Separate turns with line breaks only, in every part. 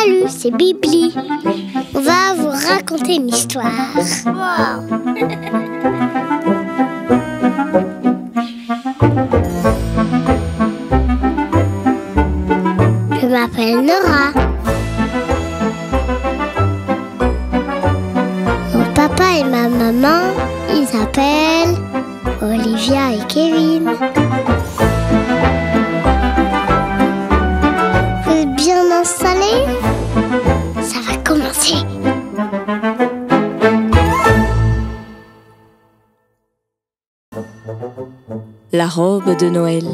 Salut, c'est Bibli. On va vous raconter une histoire. Wow. Je m'appelle Nora. Mon papa et ma maman, ils s'appellent Olivia et Kevin. Vous êtes bien installés? Ça va commencer.
La robe de Noël.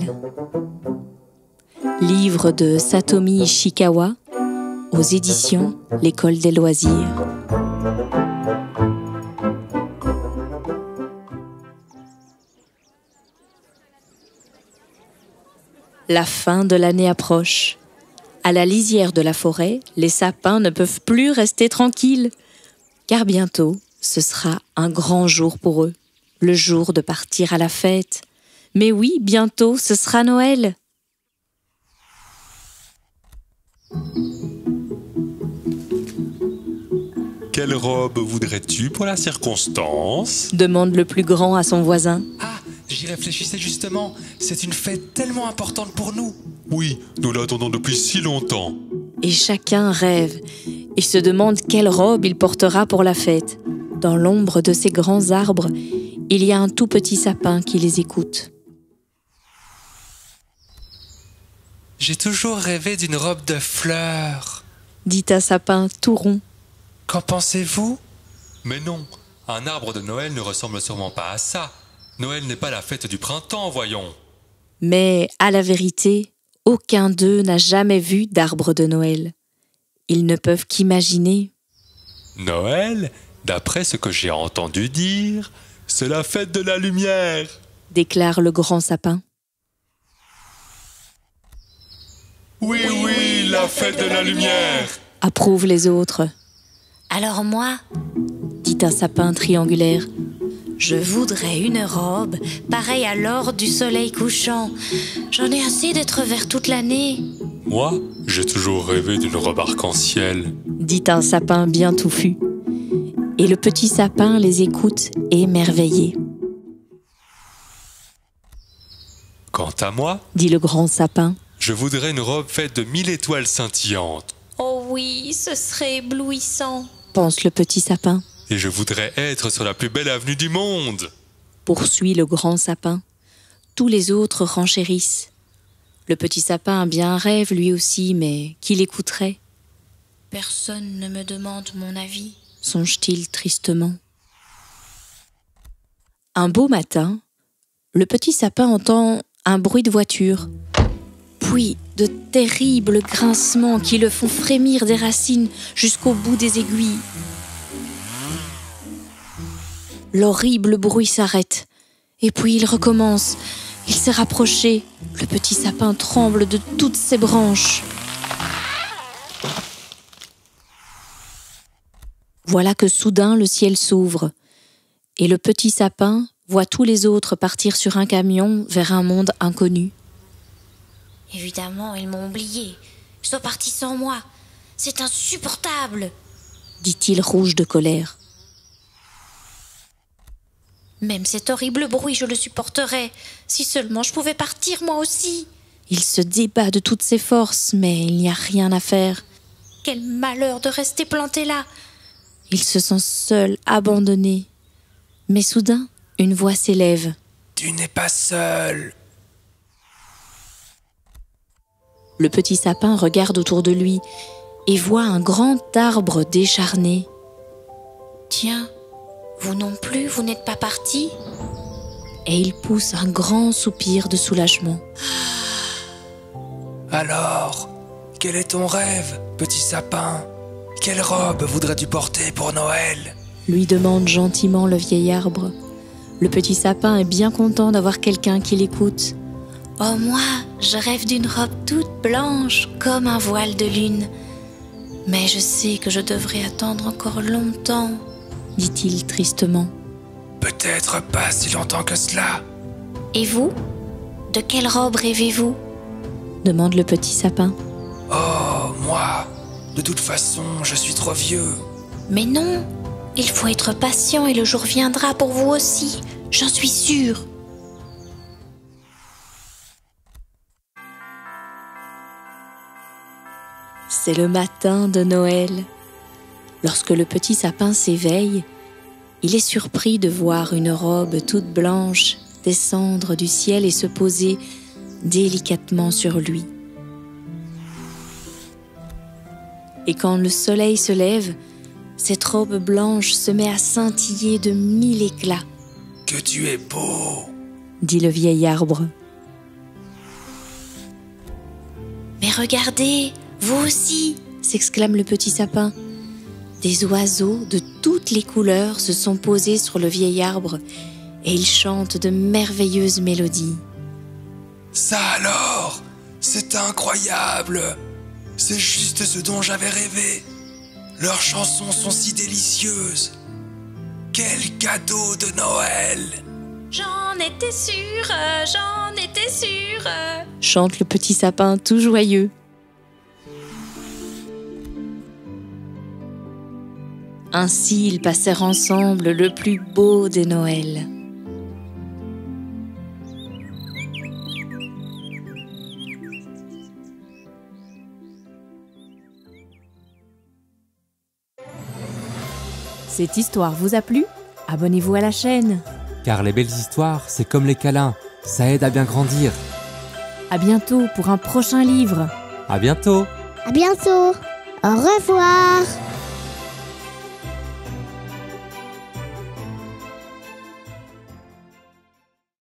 Livre de Satomi Ishikawa aux éditions L'École des loisirs. La fin de l'année approche. À la lisière de la forêt, les sapins ne peuvent plus rester tranquilles, car bientôt, ce sera un grand jour pour eux, le jour de partir à la fête. Mais oui, bientôt, ce sera Noël.
Quelle robe voudrais-tu pour la circonstance?
Demande le plus grand à son voisin.
Ah, j'y réfléchissais justement. C'est une fête tellement importante pour nous.
Oui, nous l'attendons depuis si longtemps.
Et chacun rêve et se demande quelle robe il portera pour la fête. Dans l'ombre de ces grands arbres, il y a un tout petit sapin qui les écoute.
J'ai toujours rêvé d'une robe de fleurs.
Dit un sapin tout rond.
Qu'en pensez-vous?
Mais non, un arbre de Noël ne ressemble sûrement pas à ça. Noël n'est pas la fête du printemps, voyons.
Mais à la vérité, aucun d'eux n'a jamais vu d'arbre de Noël. Ils ne peuvent qu'imaginer.
Noël, d'après ce que j'ai entendu dire, c'est la fête de la lumière,
Déclare le grand sapin.
Oui, la fête de la lumière.
Approuvent les autres.
Alors moi,
Dit un sapin triangulaire.
je voudrais une robe pareille à l'or du soleil couchant. J'en ai assez d'être vert toute l'année.
Moi, j'ai toujours rêvé d'une robe arc-en-ciel.
Dit un sapin bien touffu. Et le petit sapin les écoute émerveillé.
Quant à moi,
Dit le grand sapin.
je voudrais une robe faite de 1000 étoiles scintillantes.
Oh oui, ce serait éblouissant.
Pense le petit sapin.
Et je voudrais être sur la plus belle avenue du monde.
Poursuit le grand sapin. Tous les autres renchérissent. Le petit sapin a bien un rêve lui aussi, mais qui l'écouterait?
Personne ne me demande mon avis.
Songe-t-il tristement. Un beau matin, le petit sapin entend un bruit de voiture, puis de terribles grincements qui le font frémir des racines jusqu'au bout des aiguilles. L'horrible bruit s'arrête, et puis il recommence. Il s'est rapproché. Le petit sapin tremble de toutes ses branches. Voilà que soudain le ciel s'ouvre, et le petit sapin voit tous les autres partir sur un camion vers un monde inconnu.
Évidemment, ils m'ont oublié. Ils sont partis sans moi. C'est insupportable.
Dit-il rouge de colère.
Même cet horrible bruit, je le supporterais. Si seulement je pouvais partir moi aussi.
Il se débat de toutes ses forces, mais il n'y a rien à faire.
Quel malheur de rester planté là.
Il se sent seul, abandonné. Mais soudain, une voix s'élève.
Tu n'es pas seul.
Le petit sapin regarde autour de lui et voit un grand arbre décharné.
Tiens, vous non plus, vous n'êtes pas partis?
Et il pousse un grand soupir de soulagement.
Alors, quel est ton rêve, petit sapin? Quelle robe voudrais-tu porter pour Noël?
Lui demande gentiment le vieil arbre. Le petit sapin est bien content d'avoir quelqu'un qui l'écoute.
Oh moi, je rêve d'une robe toute blanche comme un voile de lune. Mais je sais que je devrais attendre encore longtemps,
dit-il tristement.
Peut-être pas si longtemps que cela.
Et vous? De quelle robe rêvez-vous?
Demande le petit sapin.
Oh, moi, De toute façon, je suis trop vieux.
Mais non, il faut être patient et le jour viendra pour vous aussi, j'en suis sûre.
C'est le matin de Noël. Lorsque le petit sapin s'éveille, il est surpris de voir une robe toute blanche descendre du ciel et se poser délicatement sur lui. Et quand le soleil se lève, cette robe blanche se met à scintiller de 1000 éclats.
« Que tu es beau !»
dit le vieil arbre.
« Mais regardez, vous aussi !»
s'exclame le petit sapin. Des oiseaux de toutes les couleurs se sont posés sur le vieil arbre et ils chantent de merveilleuses mélodies.
« Ça alors, c'est incroyable! C'est juste ce dont j'avais rêvé. Leurs chansons sont si délicieuses. Quel cadeau de Noël!
J'en étais sûre, j'en étais sûre.
Chante le petit sapin tout joyeux. Ainsi, ils passèrent ensemble le plus beau des Noëls. Cette histoire vous a plu? Abonnez-vous à la chaîne.
Car les belles histoires, c'est comme les câlins, ça aide à bien grandir.
À bientôt pour un prochain livre.
À bientôt.
À bientôt. Au revoir.